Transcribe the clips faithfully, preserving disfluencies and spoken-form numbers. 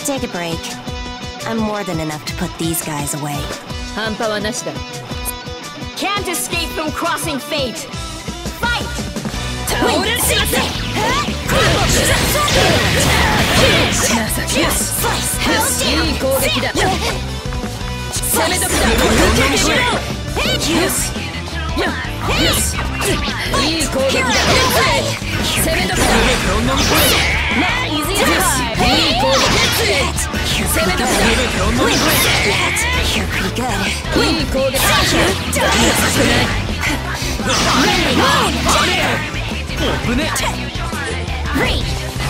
take a break. I'm more than enough to put these guys away. 半端はなしだ。 Can't escape from crossing fate. Fight! 倒れしません。いい攻撃だ。攻めとくだ。受けてみろ。よし。よし。いい攻撃だ。攻めとくだ。いい攻撃。攻めとくだ。いい攻撃。危ねえ。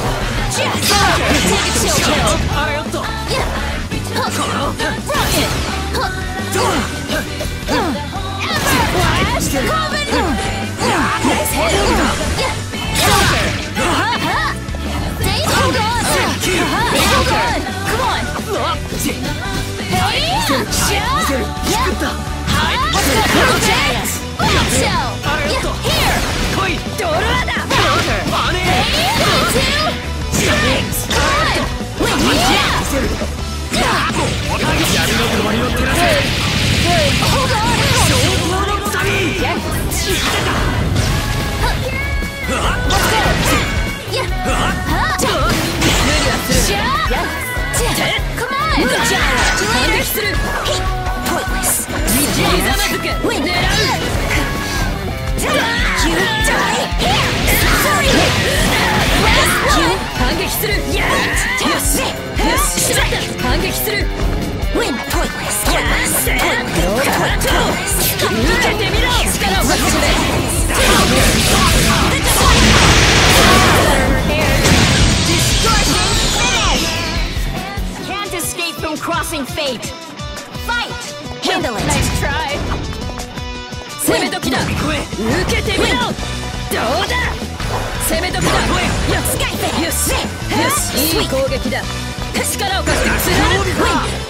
Can't escape from crossing fate. Fight! Handle it. Nice try. 攻めときだ。受けてみろ。どうだ。攻めときだ。よし。よし。よし。いい攻撃だ。力を貸してつられる。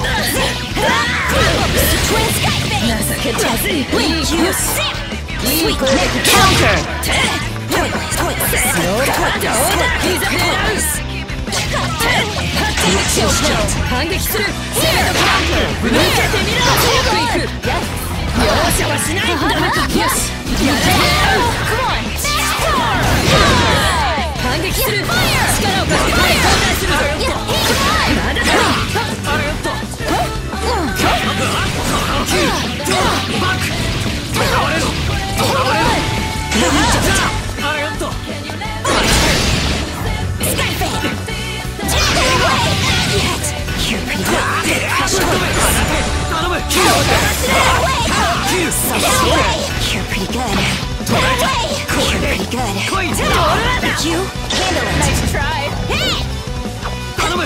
情けたぜ。いいよし。いい攻撃。カウンター。どうだ。どうだ。いざ狙う。反撃する。攻めときだ。受けてみろ。強くいく。容赦はしない。よし。やれ。反撃する。力を貸して交代する。まだだ。 You're pretty good. You're pretty good. You handle it. Nice try. Don't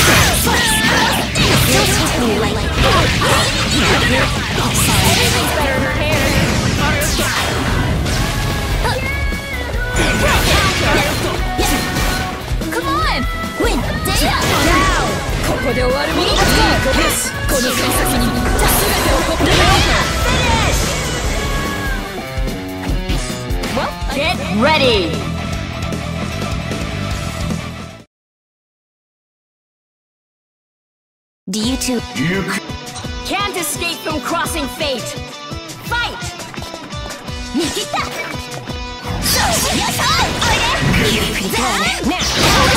take me like Everything's better prepared. Come on! Win! Data! ここで終わるもの。いい子です。この剣先に全てをここで。 Get ready! Do you two Can't escape from crossing fate. Fight! You're pretty good. Now!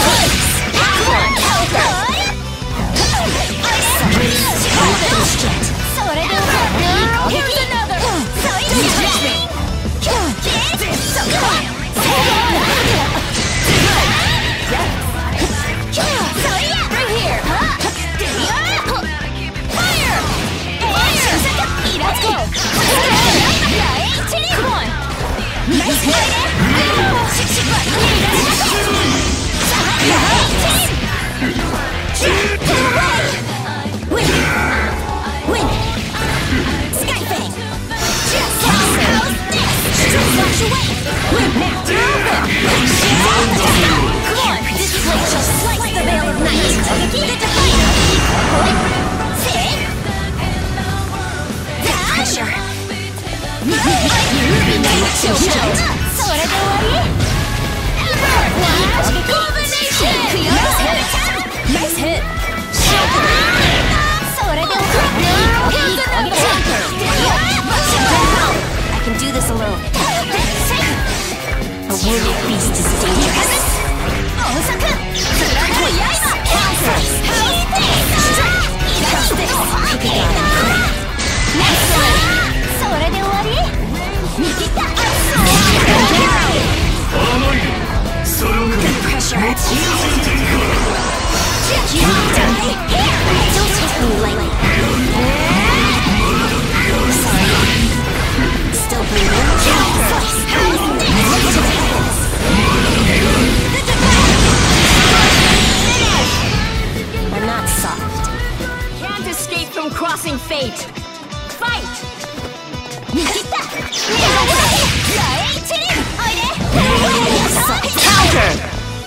Here's another! Right here! Fire! Let's go! Come on! Nice hit! Win! Win! Skyfang! Flash away! Win now! Come on! This blade shall slice the veil of night! The defiant! See? That pressure! Chill, chill! So what Flash combination! Nice hit! Nice hit! I can do this alone. A wounded beast is dangerous. Still breathing. I'm not soft. Can't escape from crossing fate. Fight! Counter!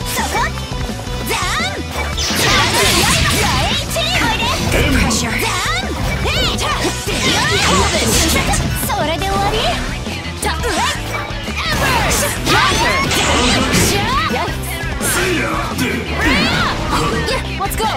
Let's go!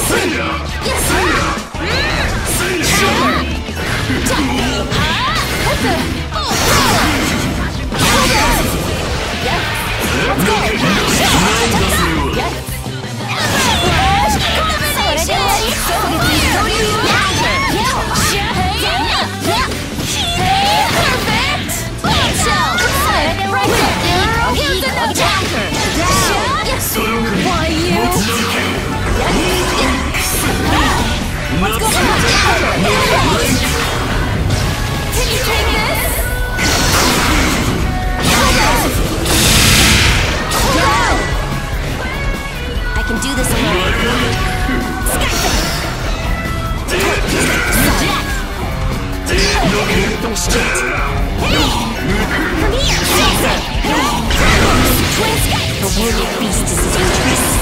Why you? Let's go! Can you take this? I can do this alone. The wounded beast is dangerous.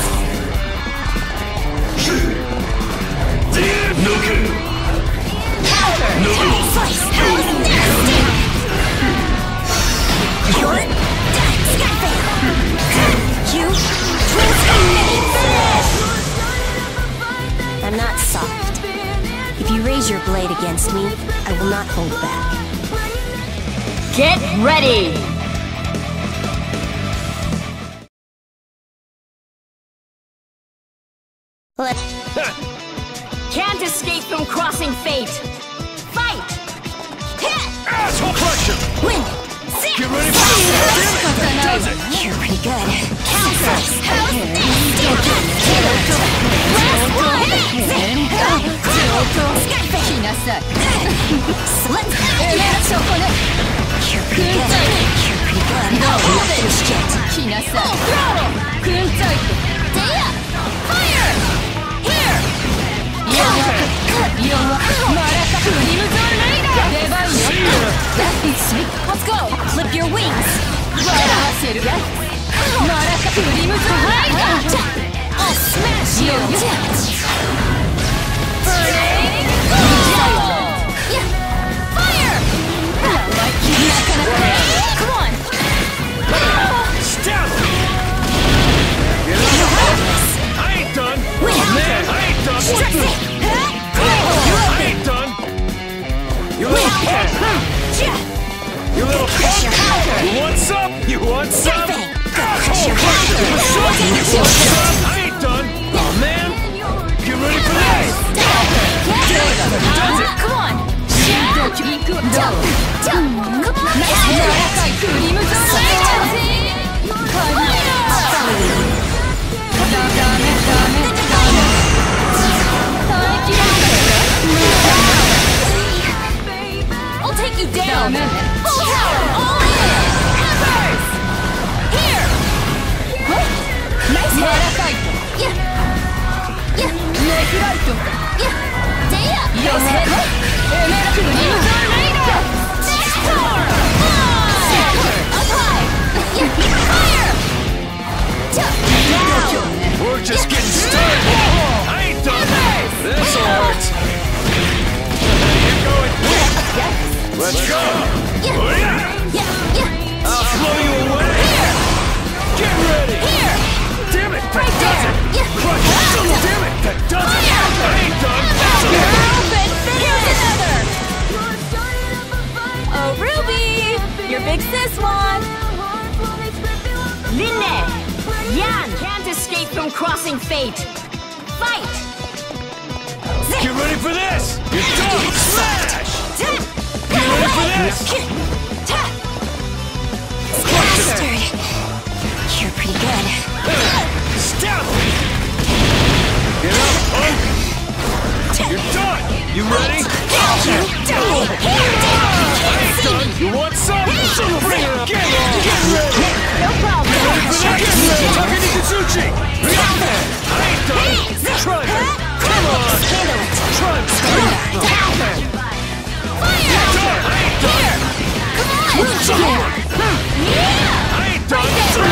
I'm not soft. If you raise your blade against me, I will not hold back. Get ready! Let Can't escape from crossing fate. Fight! Asshole collection! win! Get ready for this! Damn it! That does it! You're pretty good. Counter! You're pretty good. You're pretty good. Not finished yet. Fire! Here! Let's go! Clip your wings! I'll smash you! Burning! Yeah! Fire! Come on! Stab him! I ain't done! Win! Man, I ain't done! Stress it! I ain't done! You little punk! You little punk! You want some? You want some? Asshole! You want some? I ain't done! Oh man! Get ready for this! Does it? Come on! Come on! I'll take you down! Full power! All in! Embers! Here! Nice hit! Yeah! Yeah! Yeah! Stay up! Nice hit! Next power! Up high! Yeah! Fire! Down! We're just getting started! I ain't done! This hurts! Keep going! Let's go! Yeah! Yeah! Yeah! I'll blow you away! Here! Get ready! Here! Damn it! That Right does there! it! Yeah! Crush it! Damn it! That does it! your big sis won! Linne! Yan can't escape from crossing fate! Fight! Get ready for this! You're done! Smash! Get ready for this! Bastard! You're pretty good. Stop! Get up, punk! You're done! You ready? You die! I ain't done! You want some? Bring it up! Get ready! Get ready! No problem! Get ready for that! Get ready! Takani Kazuchi! I ain't done! Try it! Come on! Handle it! Try it! Counter! You're done! I ain't done! I ain't done!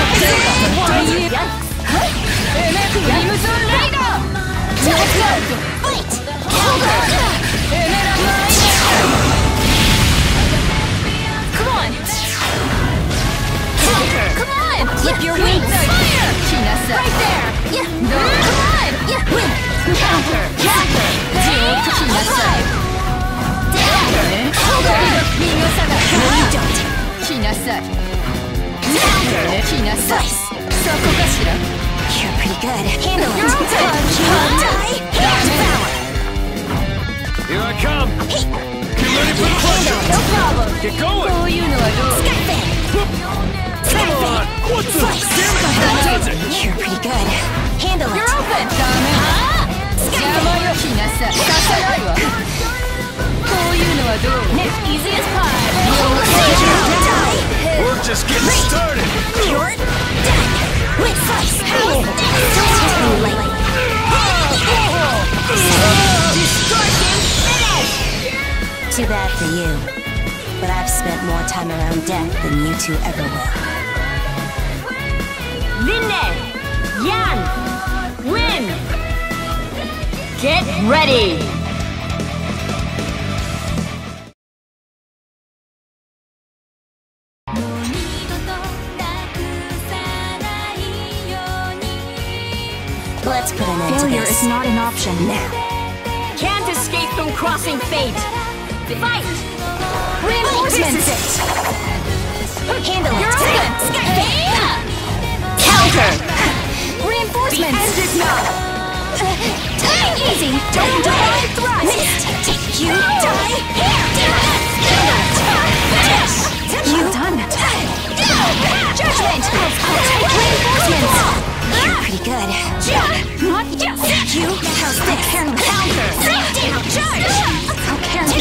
Fight! Come on! Come on! Flip your wings! Fire! Right there! Yeah. No! Come on! Yeah. Counter! Counter! Kinasai! No, you don't. Kinasai! Kinasai! Sokogashira! You're pretty good. Handle it. You're open. You die. Devour. Here I come! Get ready for the Handle punch! it. No problem! Get going! こういうのはどう? Skyfang. Come on! What the? Slice. Damn it! That does it! You're pretty good. Handle it. You're open! ダメ! 邪魔よ、きなさい。させないわ。こういうのはどう? Easy as pie. We're just getting started! You're done. With slice. Don't touch me lightly. Distortion finish! Too bad for you. But I've spent more time around death than you two ever will. Linne! Yan! Win! Get ready! Let's put an end to Failure this. is not an option. Now. Can't escape from crossing fate! Fight! Reinforcements! Handle it. You're open! Counter. Reinforcements! End is not! Easy. Don't die. Missed. You die. You done. Judgment. Reinforcements. You're pretty good. Not yet! You. How's this? Counter. Down. Charge. Counter.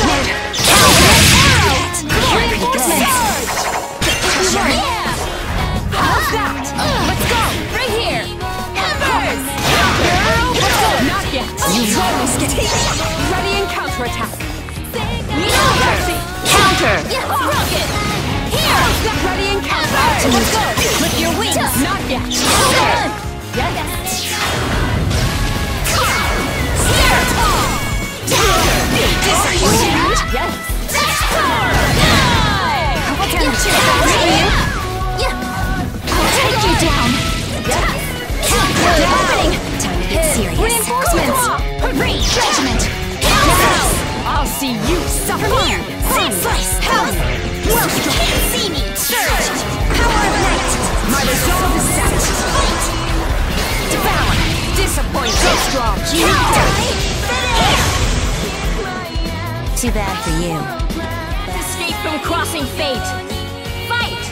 You're pretty good. Yeah! How's that? Let's go! Right here! Embers! Let's go! Not yet! You almost get ready and counterattack! Counter. Rocket! Here! Ready and counter! Let's go! Flip your wings. Not yet! Hold on! Yes! Yes! I'll take you down. Opening. Time to get serious. Reinforcements! Judgment. I'll see you suffer! Here. Same slice. House. You can't see me. Surge. Power of night. My resolve is set! Fight. Devour. Disappoint so strong! You die. Too bad for you. Escape from crossing fate! Fight!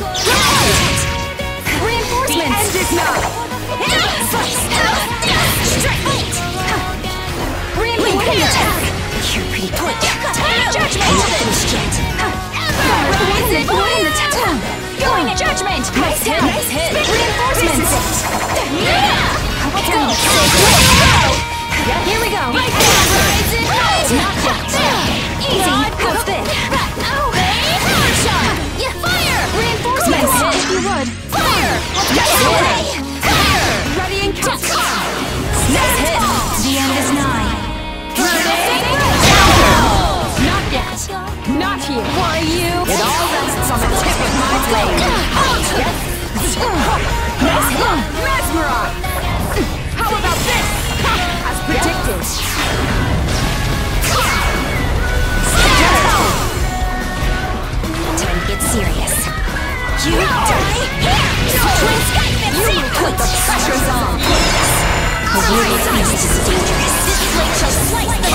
Reinforcements! End is not! Slice. Strike. Fight. Reinforcements! You're pretty quick. Judgment! Not finished yet. Is it going the top? Going at judgment! Nice hit! Nice hit! Reinforcements! Here we go. Not yet! Easy. How's this? Fire! Reinforcements! If you would! Fire! Away. Ready and counter! Nice hit. The end is nigh. Not yet! Not here! Why you? It all rests on the tip of my blade! Nice hit! Mesmerize! How about this? As predicted! Time to get serious. You die here! You will put the pressures on! The weirdest beast is dangerous. This blade shall slice the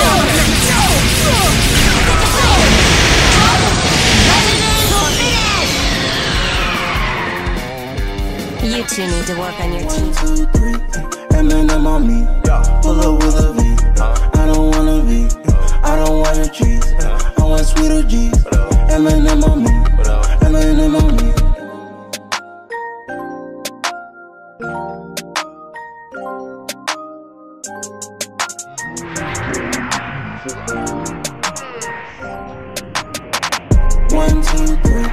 bone! You two need to work on your team. One, two, three, Eminem on me. Pull up with a V. I don't wanna be. I don't want your cheese. I want sweeter G's. Eminem on me. Eminem on me. One, two, three.